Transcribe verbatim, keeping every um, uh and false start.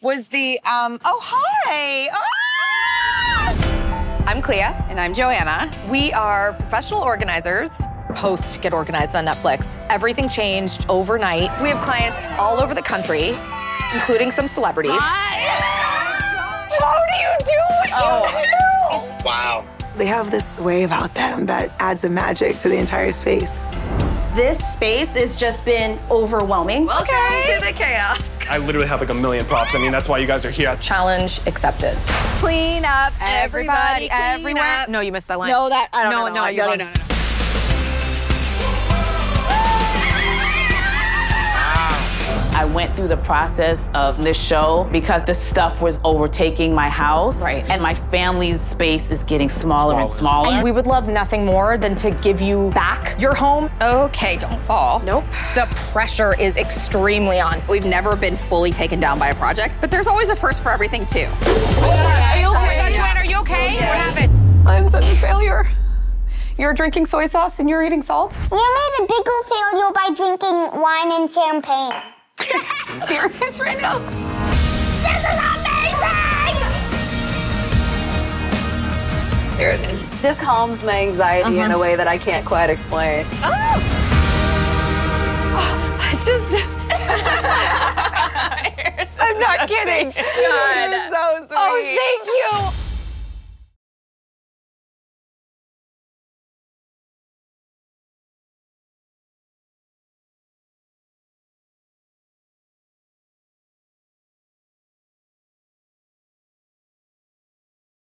was the, um, oh, hi. Ah! I'm Clea. And I'm Joanna. We are professional organizers. Post Get Organized on Netflix. Everything changed overnight. We have clients all over the country, including some celebrities. How do you do what oh. you do? Wow. They have this way about them that adds a magic to the entire space. This space has just been overwhelming. Welcome to the chaos. I literally have like a million props. I mean, that's why you guys are here. Challenge accepted. Clean up, Everybody, everybody, clean everywhere. up. No, you missed that line. No, that, I don't no, know. No, no, no, no, no, no. I went through the process of this show because the stuff was overtaking my house. Right. And my family's space is getting smaller, smaller. and smaller. And we would love nothing more than to give you back your home. Okay, don't fall. Nope. The pressure is extremely on. We've never been fully taken down by a project, but there's always a first for everything, too. Are you okay? Joanna, are you okay? What happened? I'm such a failure. You're drinking soy sauce and you're eating salt? You made a bigger failure by drinking wine and champagne. Serious right now? This is amazing! There it is. This calms my anxiety Uh-huh. in a way that I can't quite explain. Oh! Oh, I just... I'm not kidding. God. You're so sweet. Oh, thank you.